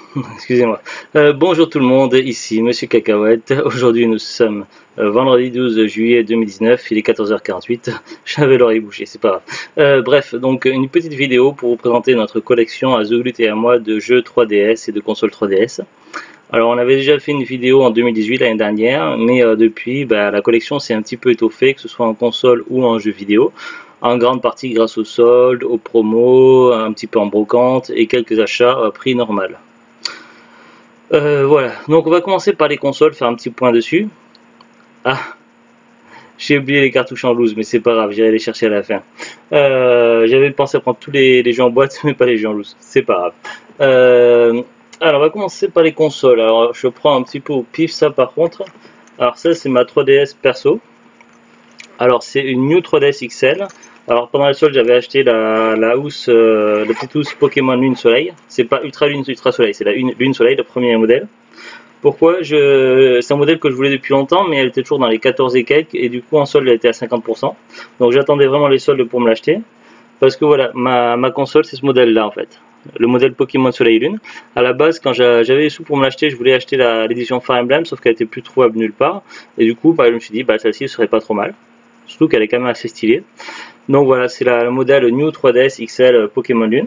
Excusez-moi. Bonjour tout le monde, ici Monsieur Cacahuète. Aujourd'hui nous sommes vendredi 12 juillet 2019, il est 14h48. J'avais l'oreille bouchée, c'est pas grave. Bref, donc une petite vidéo pour vous présenter notre collection à Zoglut et à moi de jeux 3DS et de consoles 3DS. Alors on avait déjà fait une vidéo en 2018 l'année dernière, mais depuis la collection s'est un petit peu étoffée, que ce soit en console ou en jeu vidéo. En grande partie grâce aux soldes, aux promos, un petit peu en brocante et quelques achats à prix normal. Voilà, donc on va commencer par les consoles, faire un petit point dessus. Ah, j'ai oublié les cartouches en loose, mais c'est pas grave, j'irai les chercher à la fin. J'avais pensé à prendre tous les jeux en boîte, mais pas les jeux en loose, c'est pas grave. Alors on va commencer par les consoles. Alors je prends un petit peu au pif ça par contre. Alors ça c'est ma 3DS perso. Alors c'est une New 3DS XL. Alors pendant la solde j'avais acheté la petite housse Pokémon Lune Soleil. C'est pas Ultra Lune Ultra Soleil, c'est la Lune Soleil, le premier modèle. Pourquoi c'est un modèle que je voulais depuis longtemps, mais elle était toujours dans les 14 et quelques, et du coup en solde elle était à 50%. Donc j'attendais vraiment les soldes pour me l'acheter. Parce que voilà, ma console c'est ce modèle là en fait. Le modèle Pokémon Soleil Lune. À la base, quand j'avais les sous pour me l'acheter, je voulais acheter l'édition Fire Emblem, sauf qu'elle était plus trouvable nulle part. Et du coup, je me suis dit, celle-ci serait pas trop mal. Surtout qu'elle est quand même assez stylée. Donc voilà, c'est le modèle New 3DS XL Pokémon Lune.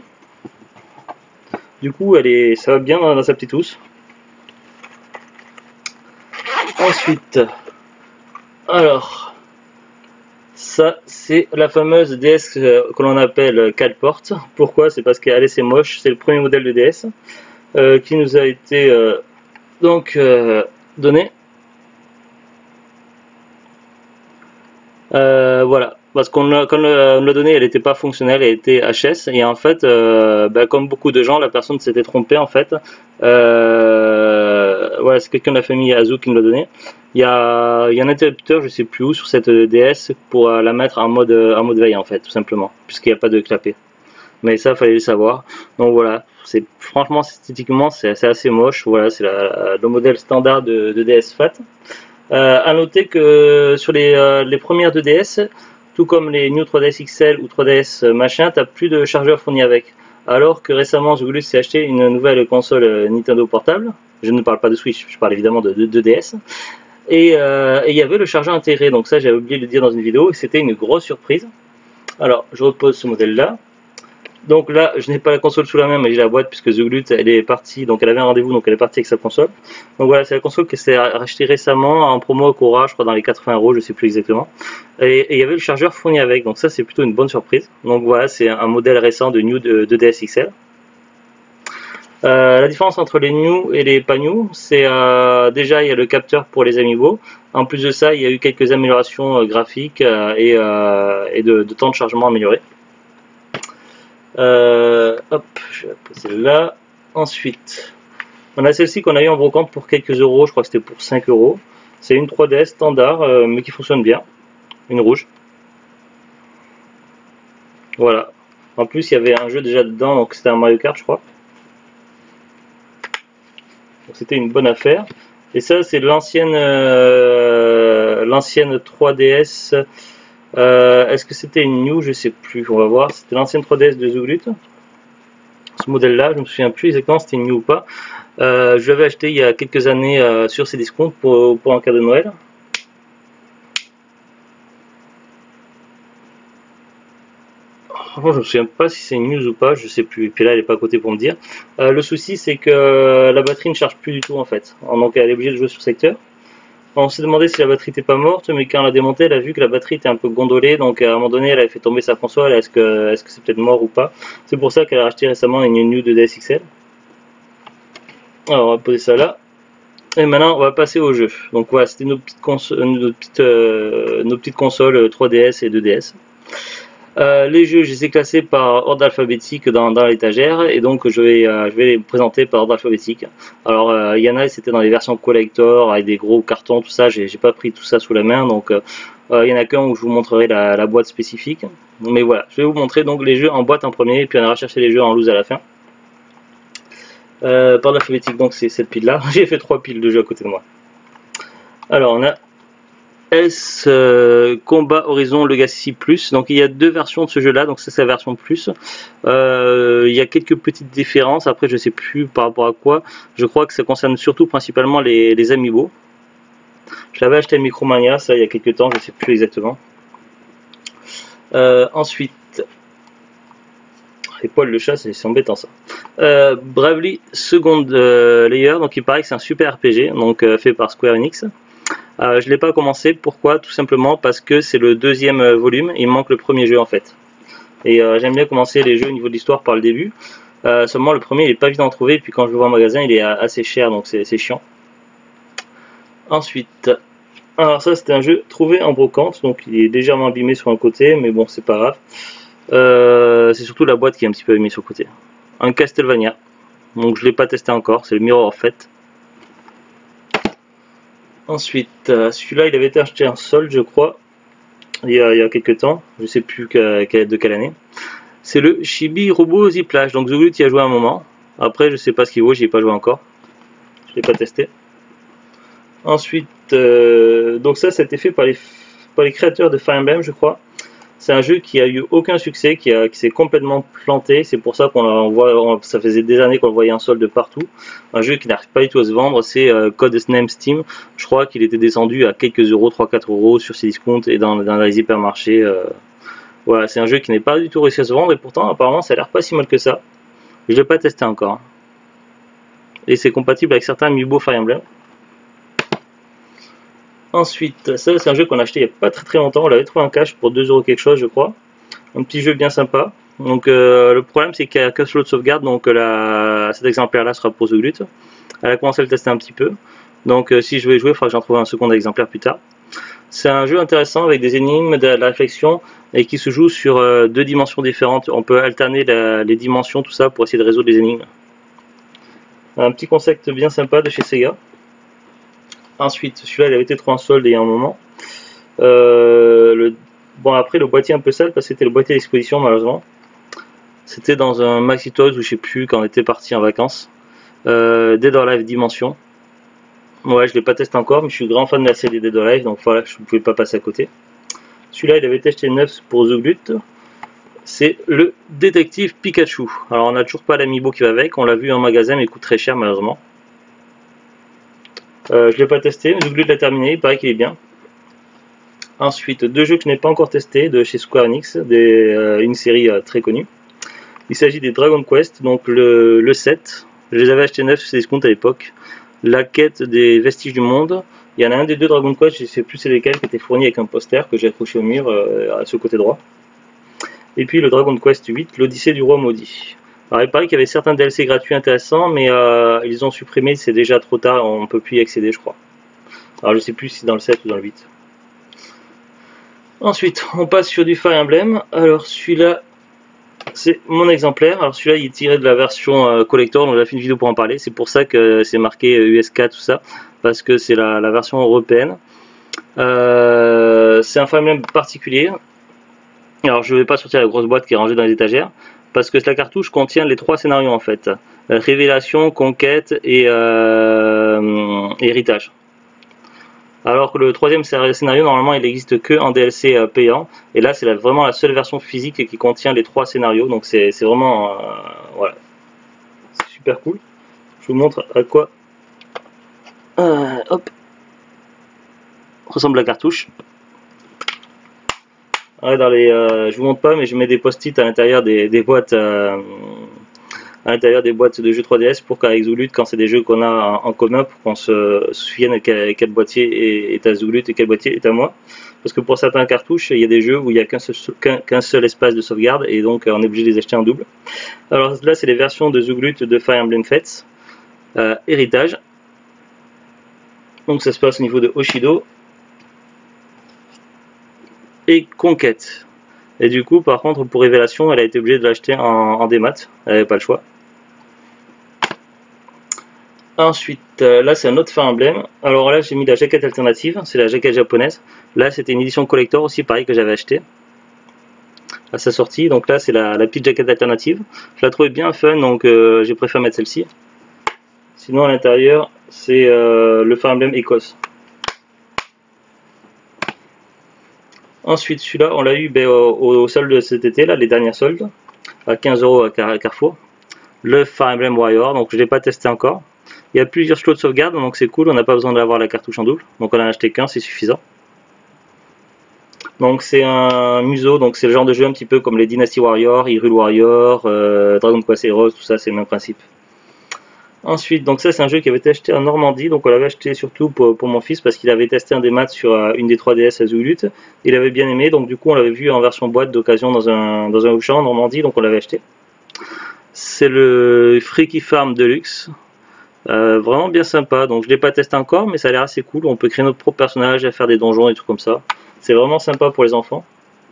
Du coup, ça va bien dans sa petite housse. Ensuite, alors, ça c'est la fameuse DS que l'on appelle 4 portes. Pourquoi? C'est parce qu'elle est assez moche. C'est le premier modèle de DS qui nous a été donné. Voilà, parce quand on l'a donné, elle n'était pas fonctionnelle, elle était HS, et en fait, comme beaucoup de gens, la personne s'était trompée en fait. Voilà, c'est quelqu'un de la famille Azu qui me l'a donné. Il y a un interrupteur, je sais plus où, sur cette DS pour la mettre en mode veille en fait, tout simplement, puisqu'il n'y a pas de clapet. Mais ça, fallait le savoir. Donc voilà, franchement esthétiquement, c'est assez moche. Voilà, c'est le modèle standard de DS Fat. À noter que sur les premières 2DS, tout comme les New 3DS XL ou 3DS machin, t'as plus de chargeur fourni avec. Alors que récemment, Zogulus s'est acheté une nouvelle console Nintendo portable. Je ne parle pas de Switch, je parle évidemment de 2DS. Et il y avait le chargeur intégré, donc ça j'avais oublié de le dire dans une vidéo, et c'était une grosse surprise. Alors, je repose ce modèle-là. Donc là, je n'ai pas la console sous la main, mais j'ai la boîte puisque Zoglut, elle est partie, donc elle avait un rendez-vous, donc elle est partie avec sa console. Donc voilà, c'est la console que s'est rachetée récemment en promo au Cora, je crois dans les 80 €, je sais plus exactement. Et il y avait le chargeur fourni avec, donc ça c'est plutôt une bonne surprise. Donc voilà, c'est un modèle récent de New de DS XL. La différence entre les New et les pas New, c'est déjà il y a le capteur pour les amiibo. En plus de ça, il y a eu quelques améliorations graphiques et de temps de chargement amélioré. Hop, je vais la poser là. Ensuite, on a celle-ci qu'on a eu en brocante pour quelques euros, je crois que c'était pour 5 €. C'est une 3DS standard, mais qui fonctionne bien. Une rouge. Voilà. En plus, il y avait un jeu déjà dedans, donc c'était un Mario Kart, je crois. Donc c'était une bonne affaire. Et ça, c'est l'ancienne 3DS. Est-ce que c'était une New? Je sais plus, on va voir. C'était l'ancienne 3DS de Zoglut. Ce modèle-là, je me souviens plus exactement si c'était une New ou pas. Je l'avais acheté il y a quelques années sur ces discounts pour un cadeau de Noël. Franchement, je me souviens pas si c'est une news ou pas, je sais plus. Et puis là, elle est pas à côté pour me dire. Le souci, c'est que la batterie ne charge plus du tout en fait. Donc elle est obligée de jouer sur secteur. On s'est demandé si la batterie n'était pas morte, mais quand on l'a démontée, elle a vu que la batterie était un peu gondolée, donc à un moment donné, elle a fait tomber sa console. Est-ce que c'est peut-être mort ou pas? C'est pour ça qu'elle a racheté récemment une New 2DS XL. Alors on va poser ça là. Et maintenant, on va passer au jeu. Donc voilà, c'était nos petites consoles 3DS et 2DS. Les jeux, je les ai classés par ordre alphabétique dans l'étagère, et donc je vais les présenter par ordre alphabétique. Alors il y en a, c'était dans les versions collector avec des gros cartons, tout ça. J'ai pas pris tout ça sous la main, donc il y en a qu'un où je vous montrerai la boîte spécifique. Mais voilà, je vais vous montrer donc les jeux en boîte en premier, et puis on ira chercher les jeux en loose à la fin. Par ordre alphabétique, donc c'est cette pile là. J'ai fait 3 piles de jeux à côté de moi. Alors on a S Combat Horizon Legacy Plus. Donc il y a deux versions de ce jeu là, donc ça c'est la version plus. Il y a quelques petites différences, après je sais plus par rapport à quoi. Je crois que ça concerne surtout principalement les amiibo. Je l'avais acheté à Micromania, ça il y a quelques temps, je sais plus exactement. Ensuite, les poils de chat, c'est embêtant ça. Bravely Second Layer, donc il paraît que c'est un super RPG, donc fait par Square Enix. Je ne l'ai pas commencé, pourquoi? Tout simplement parce que c'est le deuxième volume, il manque le premier jeu en fait. Et j'aime bien commencer les jeux au niveau de l'histoire par le début. Seulement le premier il est pas évident à trouver, et puis quand je le vois en magasin il est assez cher, donc c'est chiant. Ensuite, alors ça c'était un jeu trouvé en brocante, donc il est légèrement abîmé sur un côté, mais bon c'est pas grave. C'est surtout la boîte qui est un petit peu abîmée sur le côté. Un Castlevania, donc je l'ai pas testé encore, c'est le Mirror of Fate. Ensuite, celui-là il avait été acheté en solde je crois, il y a quelques temps, je sais plus de quelle année. C'est le Chibi Robo Ziplage, donc Zogut y a joué un moment, après je sais pas ce qu'il vaut, j'y ai pas joué encore, je l'ai pas testé. Ensuite, donc ça c'était fait par les créateurs de Fire Emblem je crois. C'est un jeu qui a eu aucun succès, qui s'est complètement planté. C'est pour ça qu'on voit, ça faisait des années qu'on le voyait en solde partout. Un jeu qui n'arrive pas du tout à se vendre, c'est Codename Steam. Je crois qu'il était descendu à quelques euros, 3-4 euros sur ses discounts et dans les hypermarchés. Voilà, c'est un jeu qui n'est pas du tout réussi à se vendre et pourtant apparemment ça a l'air pas si mal que ça. Je l'ai pas testé encore. Et c'est compatible avec certains amiibo Fire Emblem. Ensuite, ça c'est un jeu qu'on a acheté il n'y a pas très longtemps, on l'avait trouvé en cash pour 2 euros quelque chose je crois. Un petit jeu bien sympa. Donc le problème c'est qu'il n'y a qu'un slot de sauvegarde, donc cet exemplaire là sera pour Zoglut. Elle a commencé à le tester un petit peu. Donc si je veux y jouer, il faudra que j'en trouve un second exemplaire plus tard. C'est un jeu intéressant avec des énigmes, de la réflexion et qui se joue sur 2 dimensions différentes. On peut alterner les dimensions, tout ça pour essayer de résoudre les énigmes. Un petit concept bien sympa de chez Sega. Ensuite, celui-là il avait été trop en solde il y a un moment. Bon après le boîtier un peu sale parce que c'était le boîtier d'exposition malheureusement. C'était dans un Maxi Toys ou je sais plus quand on était parti en vacances. Dead or Alive Dimension. Ouais je l'ai pas testé encore mais je suis grand fan de la série Dead or Alive donc voilà je ne pouvais pas passer à côté. Celui-là il avait été acheté neuf pour Zoglut. C'est le détective Pikachu. Alors on n'a toujours pas l'amiibo qui va avec, on l'a vu en magasin mais il coûte très cher malheureusement. Je l'ai pas testé, mais Zoglut l'a terminé, il paraît qu'il est bien. Ensuite, 2 jeux que je n'ai pas encore testés de chez Square Enix, une série très connue. Il s'agit des Dragon Quest, donc le 7. Je les avais achetés 9 sur discount à l'époque. La quête des vestiges du monde. Il y en a un des 2 Dragon Quest, je ne sais plus c'est lesquels, qui était fourni avec un poster que j'ai accroché au mur sur le côté droit. Et puis le Dragon Quest 8, l'Odyssée du roi maudit. Alors il paraît qu'il y avait certains DLC gratuits intéressants, mais ils ont supprimé, c'est déjà trop tard, on ne peut plus y accéder je crois. Alors je sais plus si c'est dans le 7 ou dans le 8. Ensuite, on passe sur du Fire Emblem. Alors celui-là, c'est mon exemplaire. Alors celui-là, il est tiré de la version collector, donc j'ai fait une vidéo pour en parler. C'est pour ça que c'est marqué USK, tout ça, parce que c'est la version européenne. C'est un Fire Emblem particulier. Alors je ne vais pas sortir la grosse boîte qui est rangée dans les étagères, parce que la cartouche contient les 3 scénarios en fait. Révélation, conquête et héritage. Alors que le 3e scénario normalement il n'existe que en DLC payant, et là c'est vraiment la seule version physique qui contient les 3 scénarios, donc c'est vraiment voilà, c'est super cool. Je vous montre à quoi hop ressemble la cartouche. Ouais, je vous montre pas, mais je mets des post-it à l'intérieur des boîtes. À l'intérieur des boîtes de jeux 3DS pour qu'avec Zoglut, quand c'est des jeux qu'on a en commun, pour qu'on se souvienne quel boîtier est à Zoglut et quel boîtier est à moi. Parce que pour certains cartouches, il y a des jeux où il n'y a qu'un seul espace de sauvegarde et donc on est obligé de les acheter en double. Alors là, c'est les versions de Zoglut de Fire Emblem Fates, héritage. Donc ça se passe au niveau de Hoshido et Conquête. Et du coup, par contre, pour Révélation, elle a été obligée de l'acheter en démat, elle n'avait pas le choix. Ensuite, là c'est un autre Fire Emblem. Alors là j'ai mis la jaquette alternative, c'est la jaquette japonaise. Là c'était une édition collector aussi, pareil que j'avais acheté à sa sortie. Donc là c'est la petite jaquette alternative. Je la trouvais bien fun, donc j'ai préféré mettre celle-ci. Sinon à l'intérieur c'est le Fire Emblem Écosse. Ensuite, celui-là, on l'a eu au solde de cet été, là, les dernières soldes, à 15 € à Carrefour. Le Fire Emblem Warrior, donc je ne l'ai pas testé encore. Il y a plusieurs slots de sauvegarde, donc c'est cool, on n'a pas besoin d'avoir la cartouche en double. Donc on en a acheté qu'un, c'est suffisant. Donc c'est un museau, donc c'est le genre de jeu un petit peu comme les Dynasty Warrior, Hyrule Warrior, Dragon Quest Heroes, tout ça, c'est le même principe. Ensuite, donc ça c'est un jeu qui avait été acheté en Normandie, donc on l'avait acheté surtout pour mon fils parce qu'il avait testé un des maths sur une des 3DS à Zouluth. Il avait bien aimé, donc du coup on l'avait vu en version boîte d'occasion dans un Auchan en Normandie, donc on l'avait acheté. C'est le Freaky Farm Deluxe, vraiment bien sympa, donc je ne l'ai pas testé encore, mais ça a l'air assez cool. On peut créer notre propre personnage, faire des donjons et tout comme ça. C'est vraiment sympa pour les enfants.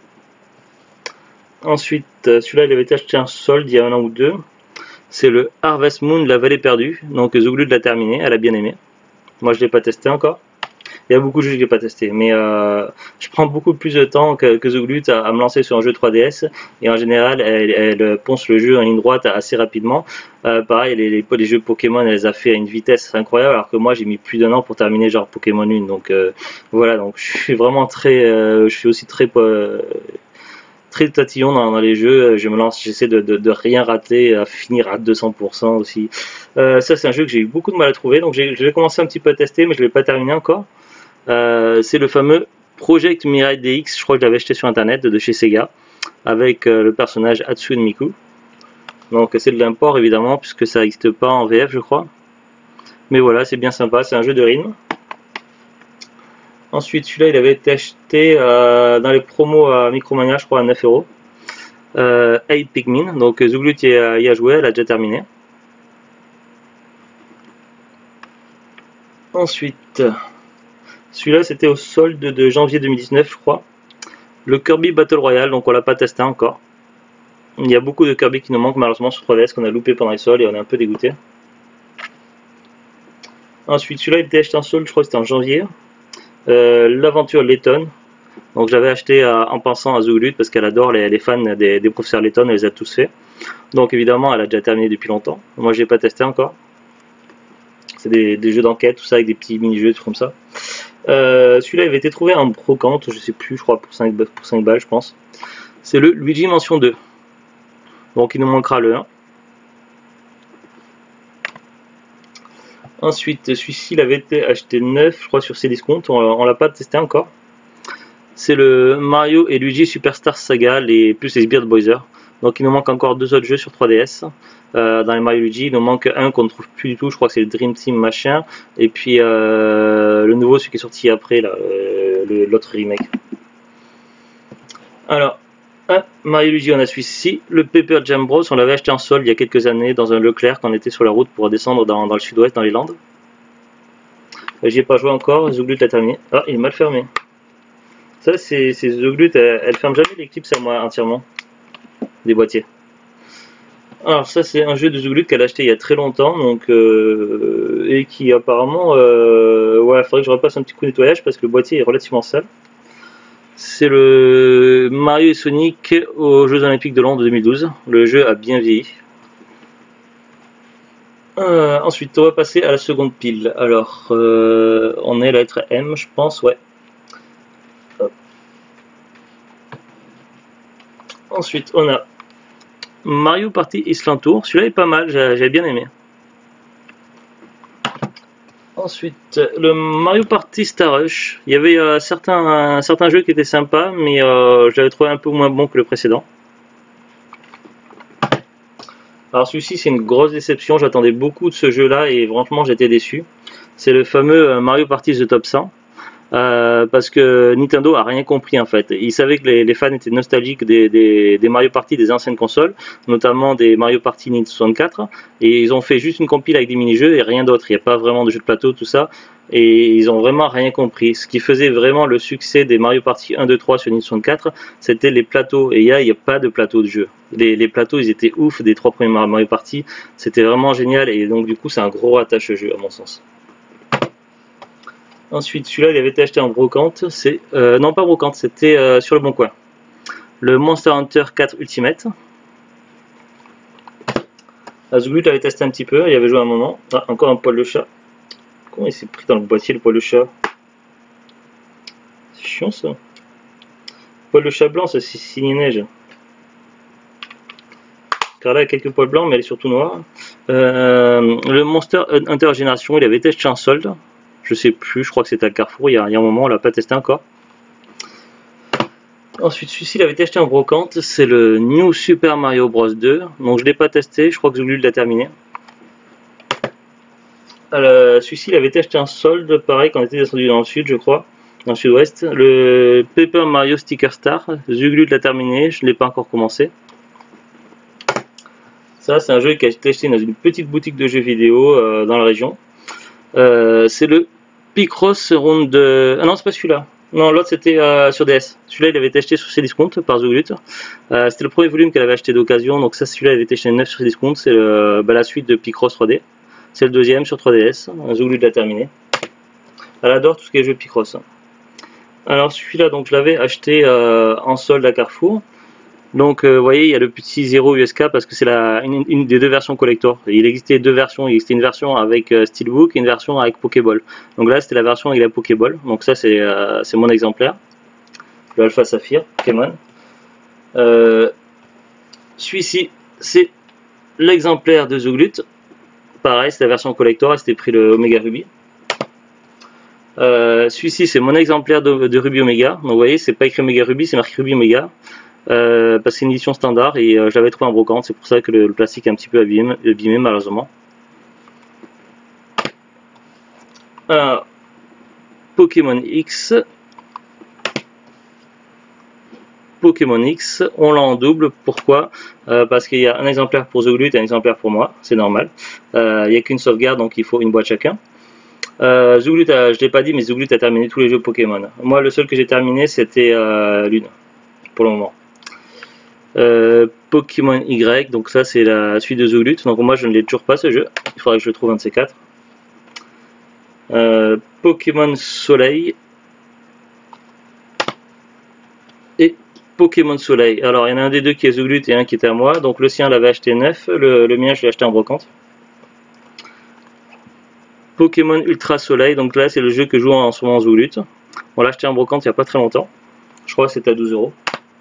Ensuite, celui-là il avait été acheté en solde il y a un an ou deux. C'est le Harvest Moon, la vallée perdue. Donc Zouluth l'a terminé, elle a bien aimé. Moi je l'ai pas testé encore. Il y a beaucoup de jeux que je n'ai pas testé, mais je prends beaucoup plus de temps que Zouluth à me lancer sur un jeu 3DS. Et en général, elle ponce le jeu en ligne droite assez rapidement. Pareil, les jeux Pokémon, elle les a fait à une vitesse incroyable, alors que moi j'ai mis plus d'un an pour terminer genre Pokémon 1. Donc voilà, donc je suis vraiment très, je suis aussi très tatillon dans les jeux. Je me lance, j'essaie de rien rater, à finir à 200% aussi. Ça c'est un jeu que j'ai eu beaucoup de mal à trouver, donc j'ai commencé un petit peu à tester, mais je ne l'ai pas terminé encore. C'est le fameux Project Mirai DX, je crois que je l'avais acheté sur internet de chez Sega, avec le personnage Hatsune Miku. Donc c'est de l'import évidemment, puisque ça n'existe pas en VF je crois. Mais voilà, c'est bien sympa, c'est un jeu de rythme. Ensuite, celui-là, il avait été acheté dans les promos à Micromania, je crois, à 9 €. 8 Pikmin, donc Zouluth y a joué, elle a déjà terminé. Ensuite, celui-là, c'était au solde de janvier 2019, je crois. Le Kirby Battle Royale, donc on l'a pas testé encore. Il y a beaucoup de Kirby qui nous manquent malheureusement sur 3DS, qu'on a loupé pendant les soldes et on est un peu dégoûté. Ensuite, celui-là, il était acheté en solde, je crois que c'était en janvier. L'aventure Letton. Donc j'avais acheté en pensant à Zouluth parce qu'elle adore les fans des professeurs Letton, elle les a tous fait. Donc évidemment elle a déjà terminé depuis longtemps. Moi j'ai pas testé encore. C'est des jeux d'enquête, tout ça avec des petits mini-jeux, tout comme ça. Celui-là il avait été trouvé en brocante, je sais plus, je crois pour 5 balles je pense. C'est le Luigi Mansion 2. Donc il nous manquera le 1. Ensuite, celui-ci, il avait été acheté neuf, je crois, sur ses discounts. On l'a pas testé encore. C'est le Mario et Luigi Superstar Saga, plus les Beard Boyser. Donc il nous manque encore deux autres jeux sur 3DS. Dans les Mario Luigi, il nous manque un qu'on ne trouve plus du tout. Je crois que c'est le Dream Team machin. Et puis le nouveau, celui qui est sorti après, l'autre remake. Alors, Mario Luigi, on a celui-ci. Le Paper Jam Bros, on l'avait acheté en solde il y a quelques années dans un Leclerc quand on était sur la route pour descendre dans le sud-ouest, dans les Landes. J'y ai pas joué encore, Zouluth l'a terminé. Ah, il est mal fermé. Ça, c'est Zouluth, elle ferme jamais les clips à moi entièrement. Des boîtiers. Alors, ça, c'est un jeu de Zouluth qu'elle a acheté il y a très longtemps, donc, et qui apparemment. Ouais, il faudrait que je repasse un petit coup de nettoyage parce que le boîtier est relativement sale. C'est le Mario et Sonic aux Jeux Olympiques de Londres 2012. Le jeu a bien vieilli. Ensuite, on va passer à la seconde pile. Alors, on est à la lettre M, je pense, ouais. Hop. Ensuite, on a Mario Party Island Tour. Celui-là est pas mal, j'ai bien aimé. Ensuite, le Mario Party Star Rush. Il y avait certains jeux qui étaient sympas, mais je l'avais trouvé un peu moins bon que le précédent. Alors celui-ci c'est une grosse déception, j'attendais beaucoup de ce jeu-là et franchement j'étais déçu. C'est le fameux Mario Party The Top 100. Parce que Nintendo a rien compris en fait. Ils savaient que les fans étaient nostalgiques des Mario Party des anciennes consoles, notamment des Mario Party Nintendo 64, et ils ont fait juste une compile avec des mini-jeux et rien d'autre. Il n'y a pas vraiment de jeux de plateau, tout ça, et ils ont vraiment rien compris. Ce qui faisait vraiment le succès des Mario Party 1, 2, 3 sur Nintendo 64, c'était les plateaux, et il n'y a pas de plateau de jeu. Les plateaux ils étaient ouf des 3 premiers Mario Party, c'était vraiment génial, et donc du coup c'est un gros rattache jeu à mon sens. Ensuite, celui-là, il avait été acheté en brocante. Non, pas brocante, c'était sur le Bon Coin. Le Monster Hunter 4 Ultimate. Zouluth l'avait testé un petit peu, il avait joué un moment. Ah, encore un poil de chat. Comment il s'est pris dans le boîtier, le poil de chat? C'est chiant ça. Poil de chat blanc, ça c'est signé neige. Car là, il y a quelques poils blancs, mais elle est surtout noire. Le Monster Hunter Génération, il avait été acheté en solde. Je sais plus, je crois que c'était à Carrefour, il y a un moment, on l'a pas testé encore. Ensuite, celui-ci, il avait été acheté en brocante, c'est le New Super Mario Bros 2. Donc je l'ai pas testé, je crois que Zouglut l'a terminé. Celui-ci, il avait été acheté en solde, pareil, quand on était descendu dans le sud, je crois. Dans le sud-ouest. Le Paper Mario Sticker Star, Zouglut l'a terminé, je ne l'ai pas encore commencé. Ça, c'est un jeu qui a été acheté dans une petite boutique de jeux vidéo dans la région. C'est le Picross Round de... Ah non, c'est pas celui-là. Non, l'autre c'était sur DS. Celui-là, il avait été acheté sur Cdiscount par Zouglut. C'était le premier volume qu'elle avait acheté d'occasion. Donc ça, celui-là, il avait été acheté neuf sur Cdiscount. C'est la suite de Picross 3D. C'est le deuxième sur 3DS. Zouglut l'a terminé. Elle adore tout ce qui est jeu Picross. Alors celui-là, donc je l'avais acheté en solde à Carrefour. Donc vous voyez, il y a le petit 0 USK parce que c'est une des deux versions collector. Il existait deux versions, il existait une version avec Steelbook et une version avec Pokéball. Donc là c'était la version avec la Pokéball. Donc ça c'est mon exemplaire. Le Alpha Saphir, Pokémon. Celui-ci c'est l'exemplaire de Zouglut. Pareil, c'est la version collector, c'était pris le Omega Ruby. Celui-ci c'est mon exemplaire de Ruby Omega. Donc vous voyez, c'est pas écrit Omega Ruby, c'est marqué Ruby Omega. Parce que c'est une édition standard et je l'avais trouvé en brocante, c'est pour ça que le plastique est un petit peu abîmé malheureusement. Pokémon X. Pokémon X, on l'a en double, pourquoi? Parce qu'il y a un exemplaire pour Zouglut et un exemplaire pour moi, c'est normal. Il n'y a qu'une sauvegarde, donc il faut une boîte chacun. Zouglut, je ne l'ai pas dit, mais Zouglut a terminé tous les jeux Pokémon. Moi, le seul que j'ai terminé, c'était Lune, pour le moment. Pokémon Y, donc ça c'est la suite de Zouglut, donc moi je ne l'ai toujours pas ce jeu, il faudrait que je le trouve un de ces quatre. Pokémon Soleil et Pokémon Soleil. Alors il y en a un des deux qui est Zouglut et un qui était à moi, donc le sien l'avait acheté neuf, le mien je l'ai acheté en brocante. Pokémon Ultra Soleil, donc là c'est le jeu que joue en ce moment Zouglut. On l'a acheté en brocante il n'y a pas très longtemps, je crois que c'était à 12 €.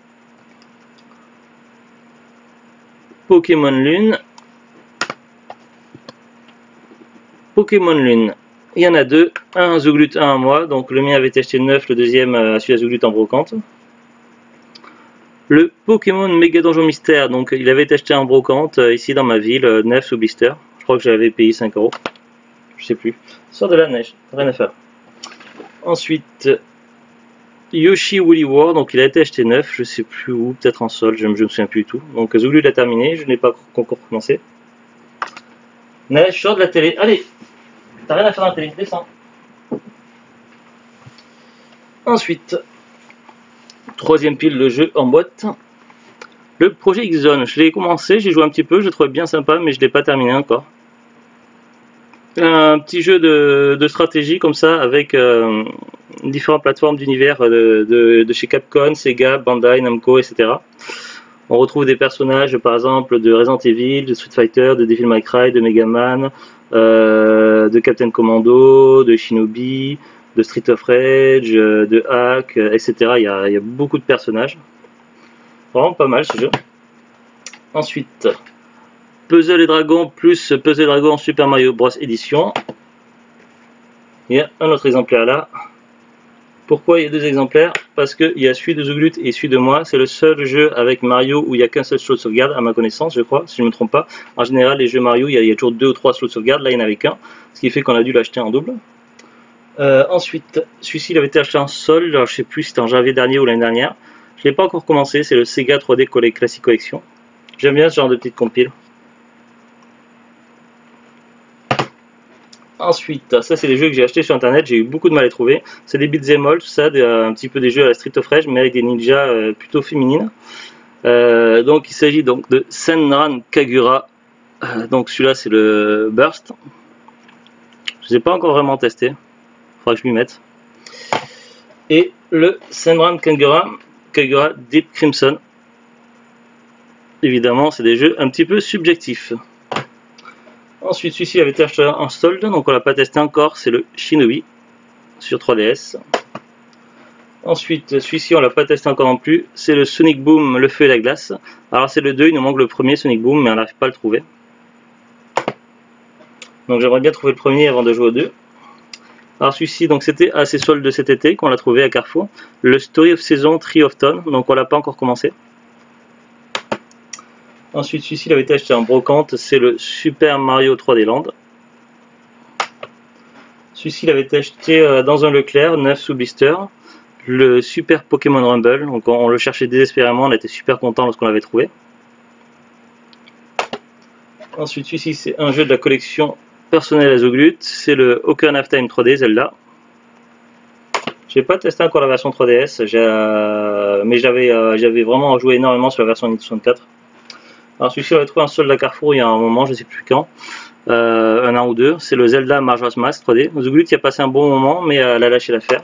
Pokémon Lune. Pokémon Lune. Il y en a deux, un Zouglut, un à moi. Donc le mien avait été acheté neuf, le deuxième celui à Zouglut en brocante. Le Pokémon Méga Donjon Mystère, donc il avait été acheté en brocante ici dans ma ville, neuf sous blister. Je crois que j'avais payé 5 €. Je sais plus. Sort de la neige, rien à faire. Ensuite, Yoshi Woolly World, donc il a été acheté neuf, je sais plus où, peut-être en solde, je ne me souviens plus du tout. Donc Zouglut l'a terminé, je n'ai pas encore commencé. Neige, sors de la télé, allez, t'as rien à faire dans la télé, descends. Ensuite, troisième pile de jeu en boîte. Le projet X-Zone, je l'ai commencé, j'ai joué un petit peu, je le trouvais bien sympa, mais je ne l'ai pas terminé encore. Un petit jeu de stratégie comme ça, avec différentes plateformes d'univers de chez Capcom, Sega, Bandai, Namco, etc. On retrouve des personnages par exemple de Resident Evil, de Street Fighter, de Devil May Cry, de Mega Man, de Captain Commando, de Shinobi, de Street of Rage, de Hack, etc. Il y a beaucoup de personnages. Vraiment pas mal ce jeu. Ensuite, Puzzle et Dragons plus Puzzle et Dragons Super Mario Bros Edition. Il y a un autre exemplaire là. Pourquoi il y a deux exemplaires? Parce qu'il y a celui de Zouglut et celui de moi. C'est le seul jeu avec Mario où il n'y a qu'un seul slot de sauvegarde, à ma connaissance, je crois, si je ne me trompe pas. En général, les jeux Mario, il y a toujours 2 ou 3 slots de sauvegarde. Là, il n'y en avait qu'un. Ce qui fait qu'on a dû l'acheter en double. Ensuite, celui-ci, il avait été acheté en solde. Alors, je ne sais plus si c'était en janvier dernier ou l'année dernière. Je ne l'ai pas encore commencé. C'est le Sega 3D Classic Collection. J'aime bien ce genre de petite compile. Ensuite, ça c'est des jeux que j'ai achetés sur internet, j'ai eu beaucoup de mal à les trouver. C'est des beat'em all, tout ça, un petit peu des jeux à la Street of Rage, mais avec des ninjas plutôt féminines. Donc il s'agit donc de Senran Kagura. Donc celui-là c'est le Burst. Je ne l'ai pas encore vraiment testé, il faudra que je m'y mette. Et le Senran Kagura Deep Crimson. Évidemment, c'est des jeux un petit peu subjectifs. Ensuite, celui-ci avait été acheté en solde, donc on l'a pas testé encore, c'est le Shinobi sur 3DS. Ensuite, celui-ci on l'a pas testé encore non plus, c'est le Sonic Boom, le feu et la glace. Alors c'est le 2, il nous manque le premier Sonic Boom, mais on n'arrive pas à le trouver. Donc j'aimerais bien trouver le premier avant de jouer au 2. Alors celui-ci, donc c'était à ses soldes de cet été qu'on l'a trouvé à Carrefour. Le Story of Season Tree of Tone, donc on l'a pas encore commencé. Ensuite celui-ci il avait été acheté en brocante, c'est le Super Mario 3D Land. Celui-ci il avait été acheté dans un Leclerc, 9 sous blister. Le Super Pokémon Rumble, donc on le cherchait désespérément, on était super content lorsqu'on l'avait trouvé. Ensuite celui-ci c'est un jeu de la collection personnelle à Zoglut, c'est le Ocarina of Time 3D Zelda. J'ai pas testé encore la version 3DS, mais j'avais vraiment joué énormément sur la version Nintendo 64. Alors celui-ci on l'a trouvé en solde à Carrefour il y a un moment, je sais plus quand, un an ou deux, c'est le Zelda Majora's Mask 3D. Zoglut y a passé un bon moment mais elle a lâché l'affaire.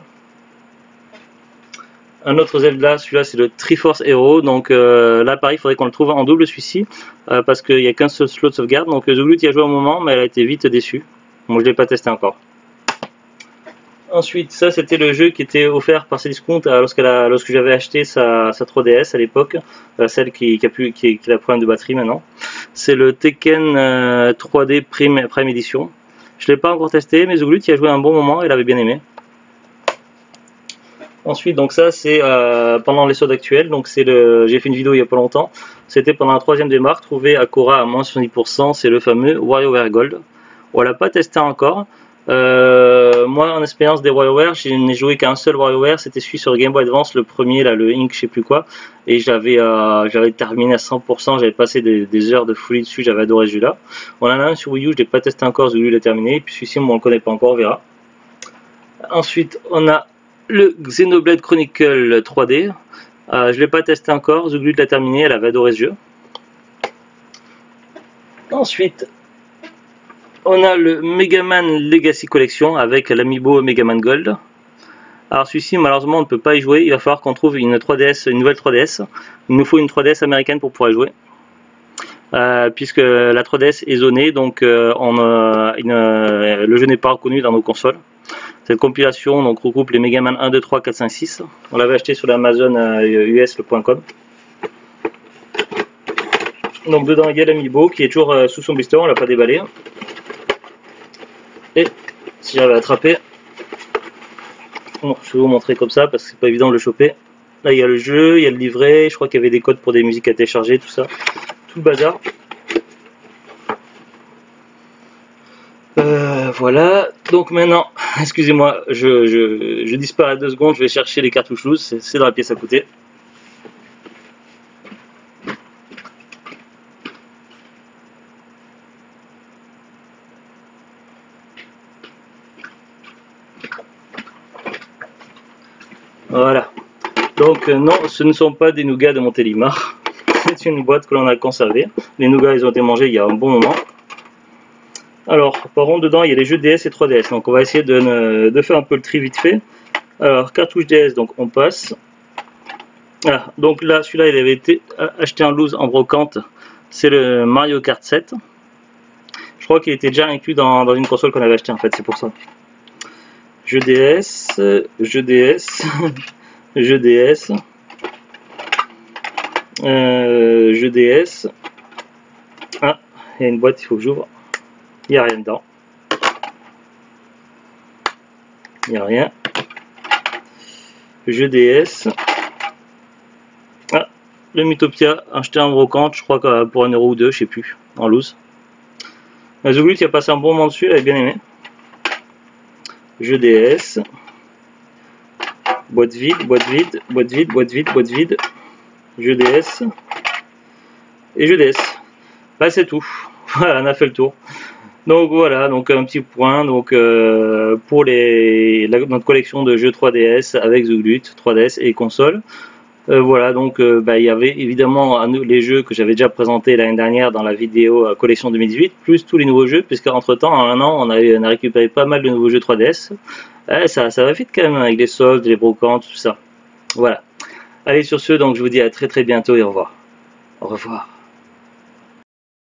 Un autre Zelda, celui-là c'est le Triforce Hero, donc là pareil il faudrait qu'on le trouve en double celui-ci, parce qu'il n'y a qu'un seul slot de sauvegarde, donc Zoglut y a joué un moment mais elle a été vite déçue, moi je ne l'ai pas testé encore. Ensuite ça c'était le jeu qui était offert par Cdiscount lorsque j'avais acheté sa 3DS à l'époque, celle qui a le problème de batterie maintenant. C'est le Tekken 3D Prime Edition. Je ne l'ai pas encore testé mais Zoglut y a joué un bon moment et il avait bien aimé. Ensuite, donc ça c'est pendant les soldes actuels, donc j'ai fait une vidéo il n'y a pas longtemps, c'était pendant la troisième démarque, trouvé à Cora à moins 70%, c'est le fameux WarioWare Gold. On l'a pas testé encore, moi en expérience des WarioWare, je n'ai joué qu'un seul WarioWare, c'était celui sur Game Boy Advance, le premier là, le Inc je sais plus quoi, et j'avais terminé à 100%, j'avais passé des heures de folie dessus, j'avais adoré ce jeu là. On en a un sur Wii U, je l'ai pas testé encore, celui l'a terminé, et puis celui-ci on ne le connaît pas encore, on verra. Ensuite on a le Xenoblade Chronicle 3D, je ne l'ai pas testé encore, Zoglut l'a terminé, elle avait adoré ce jeu. Ensuite, on a le Mega Man Legacy Collection avec l'Amiibo Mega Man Gold. Alors celui-ci malheureusement on ne peut pas y jouer, il va falloir qu'on trouve une 3DS, une nouvelle 3DS. Il nous faut une 3DS américaine pour pouvoir y jouer. Puisque la 3DS est zonée, donc le jeu n'est pas reconnu dans nos consoles. Cette compilation donc, regroupe les Mega Man 1, 2, 3, 4, 5, 6. On l'avait acheté sur l'Amazon US, le .com. Donc dedans il y a l'Amiibo qui est toujours sous son blister, on l'a pas déballé. Et si j'avais attrapé, bon, je vais vous montrer comme ça parce que c'est pas évident de le choper. Là il y a le jeu, il y a le livret, je crois qu'il y avait des codes pour des musiques à télécharger, tout ça. Tout le bazar. Voilà, donc maintenant, excusez-moi, je disparais 2 secondes, je vais chercher les cartouches loose, c'est dans la pièce à côté. Voilà, donc non, ce ne sont pas des nougats de Montélimar, c'est une boîte que l'on a conservée. Les nougats ils ont été mangés il y a un bon moment. Alors, par contre, dedans, il y a les jeux DS et 3DS. Donc, on va essayer de faire un peu le tri vite fait. Alors, cartouche DS, donc on passe. Voilà, donc là, celui-là, il avait été acheté en loose en brocante. C'est le Mario Kart 7. Je crois qu'il était déjà inclus dans une console qu'on avait acheté en fait, c'est pour ça. Jeux DS, jeux DS, jeux DS, jeux DS. Ah, il y a une boîte, il faut que j'ouvre. Il n'y a rien dedans. Il n'y a rien. Jeu DS. Ah, le Mythopia, acheté en brocante, je crois que pour 1 euro ou 2, je sais plus, en loose. Zoglut qui a passé un bon moment dessus, elle avait bien aimé. Jeu DS. Boîte vide, boîte vide, boîte vide, boîte vide, boîte vide. Jeu DS. Et jeu DS. Là c'est tout. Voilà, on a fait le tour. Donc voilà, donc un petit point donc pour notre collection de jeux 3DS avec Zoglut, 3DS et console. Voilà, donc il y avait évidemment les jeux que j'avais déjà présentés l'année dernière dans la vidéo collection 2018, plus tous les nouveaux jeux, puisque entre temps, en un an, on a récupéré pas mal de nouveaux jeux 3DS. Ça va vite quand même avec les soldes, les brocantes, tout ça. Voilà. Allez, sur ce, donc je vous dis à très bientôt et au revoir. Au revoir.